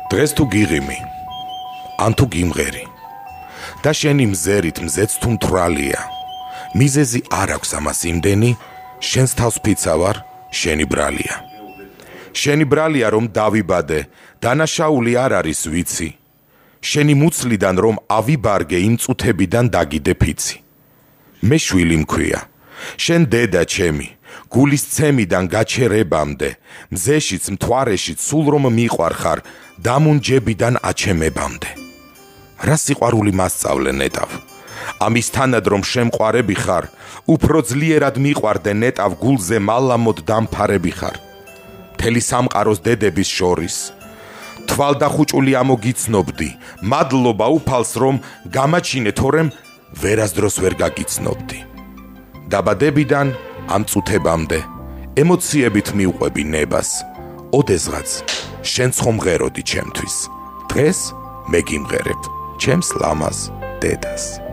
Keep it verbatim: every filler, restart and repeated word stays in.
დღეს თუ გიღიმი, ან თუ გიმღერი და შენი მზერით მზეც თუ მთვრალია, მიზეზი არ აქვს ამას იმდენი, შენს თავს ფიცავარ, შენი ბრალია. შენი ბრალია რომ დავიბადე, დანაშაული არ არის ვიცი. შენი მუცლიდან რომ ავიბარგე იმ წუთებიდან დაგიდე ფიცი. მე შვილი მქვია, შენ დედა ჩემი, გულის ცემიდან გაჩერებამდე, მზეშიც მთვარეშიც სულ რომ მიყვარხარ, დამუნჯებიდან აჩემებამდე. რა სიყვარული მასწავლე ნეტავ, ამის თანად რომ შემყვარები ხარ, უფრო ძლიერად მიყვარდე ნეტავ გულზე მალამოდ დამფარები ხარ. მთელი სამყაროს დედების შორის თვალდახუჭული ამოგიცნობდი, მადლობა უფალს რომ გამაჩინე თორემ ვერასდროს ვერ გაგიცნობდი. დაბადებიდან ამ წუთებამდე ემოციებით მიუყვები ნებას, ოდესღაც შენც ხომ მღეროდი ჩემთვის, დღეს მე გიმღერებ ჩემს ლამაზ დედას.